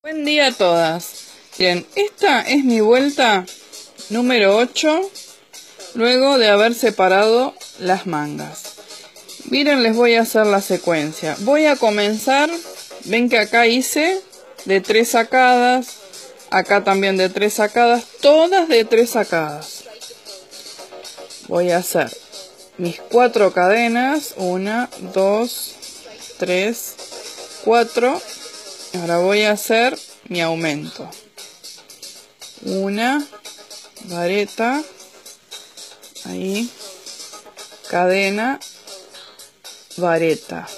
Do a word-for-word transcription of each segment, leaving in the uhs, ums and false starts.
Buen día a todas. Bien, esta es mi vuelta número ocho, luego de haber separado las mangas. Miren, les voy a hacer la secuencia. Voy a comenzar, ven que acá hice de tres sacadas, acá también de tres sacadas, todas de tres sacadas. Voy a hacer mis cuatro cadenas, una, dos, tres, cuatro. Ahora voy a hacer mi aumento. Una vareta, ahí, cadena, vareta.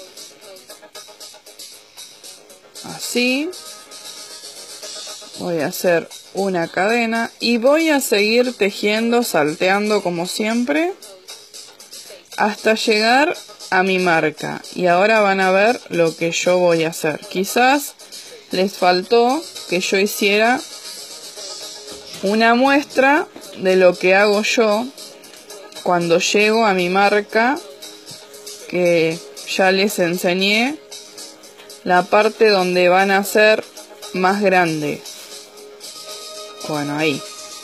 Así. Voy a hacer una cadena y voy a seguir tejiendo, salteando como siempre, hasta llegar a mi marca. Y ahora van a ver lo que yo voy a hacer. Quizás les faltó que yo hiciera una muestra de lo que hago yo cuando llego a mi marca, que ya les enseñé la parte donde van a ser más grande. Bueno, ahí.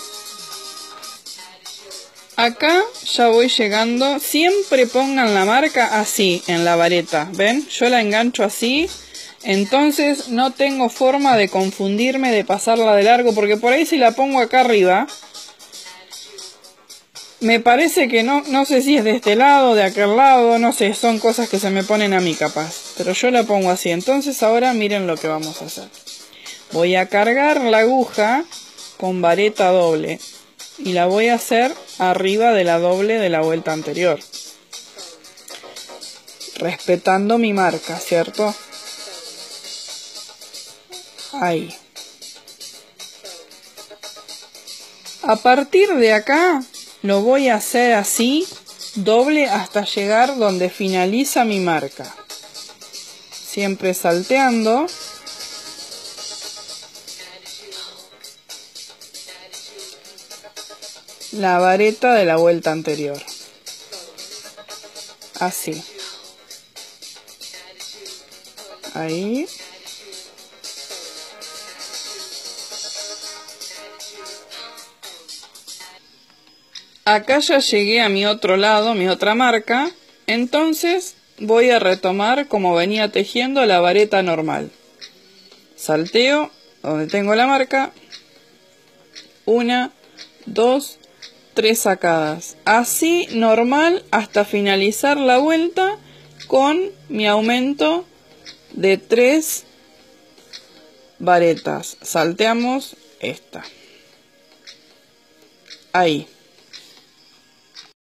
Acá ya voy llegando. Siempre pongan la marca así en la vareta. ¿Ven? Yo la engancho así. Entonces no tengo forma de confundirme, de pasarla de largo. Porque por ahí si la pongo acá arriba, me parece que no, no sé si es de este lado, de aquel lado. No sé, son cosas que se me ponen a mí capaz. Pero yo la pongo así. Entonces ahora miren lo que vamos a hacer. Voy a cargar la aguja con vareta doble. Y la voy a hacer arriba de la doble de la vuelta anterior. Respetando mi marca, ¿cierto? Ahí. A partir de acá lo voy a hacer así, doble hasta llegar donde finaliza mi marca. Siempre salteando. La vareta de la vuelta anterior. Así. Ahí. Acá ya llegué a mi otro lado, mi otra marca. Entonces voy a retomar como venía tejiendo la vareta normal. Salteo donde tengo la marca. Una, dos, tres sacadas. Así normal hasta finalizar la vuelta con mi aumento de tres varetas. Salteamos esta. Ahí.